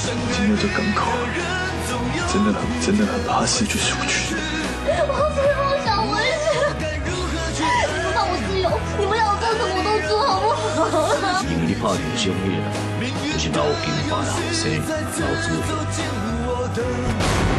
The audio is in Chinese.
进入这港口，真的很怕失去出去。 我最后想回去，你们放我自由，你们要我做什么我都做，好不好？ 因为你拍电视那个，就是老金牌的后生，老祖父。